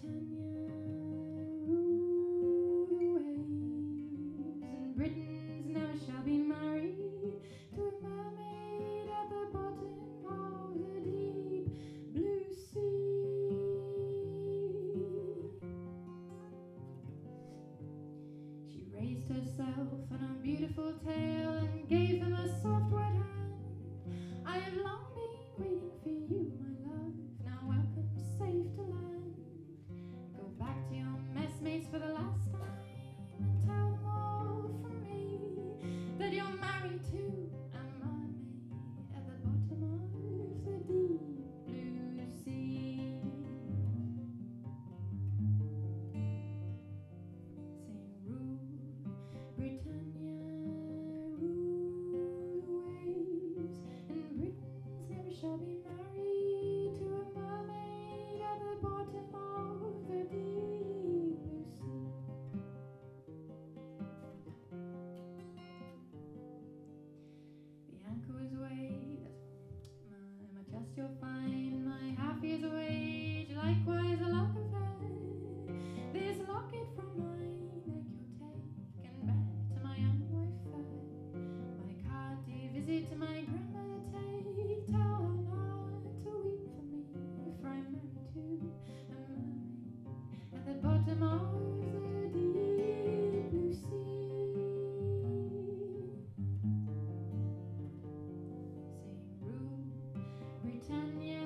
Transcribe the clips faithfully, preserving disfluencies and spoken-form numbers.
Britannia, rule the waves, and Britons never shall be married to a mermaid at the bottom of the deep blue sea. She raised herself on her beautiful tail and gave him a soft wet hand. I have long been waiting for you, my love. Now welcome safe to land. Go back to your messmates for the last time and tell them all from me that you're married to a mermaid at the bottom of the deep blue sea. Sing rule, Britannia, rule the waves, and Britons never shall be married to a mermaid at the bottom of the deep blue sea. The anchor was weighed, my, my chest you'll find, my half year's wage, likewise a lock of hair. This locket from my neck you'll take and bear to my young wife fair. My card to visit to my grandmother take, tell her not to weep for me, for I'm married to a mermaid at the bottom of the deep blue sea. Sing rule, Britannia,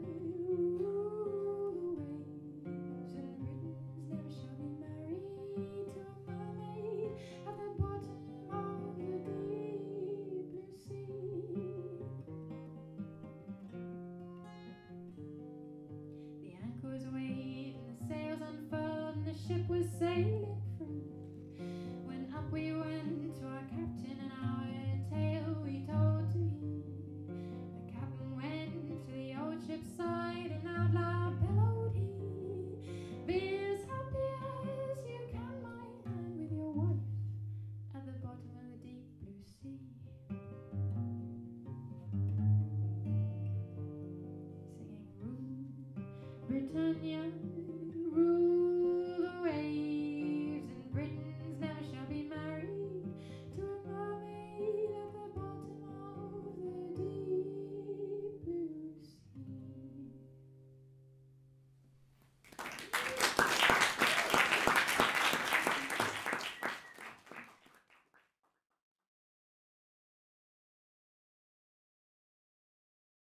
rule the waves, and Britons never shall be married to a mermaid at the bottom of the deep blue sea. The anchor was weighed and the sails unfurled and the ship was sailing free, when up we went to our captain and our tale we told to he. The captain went to the old ship's side and out loud bellowed he, be as happy as you can, my man, with your wife at the bottom of the deep blue sea. Singing rule, Britannia,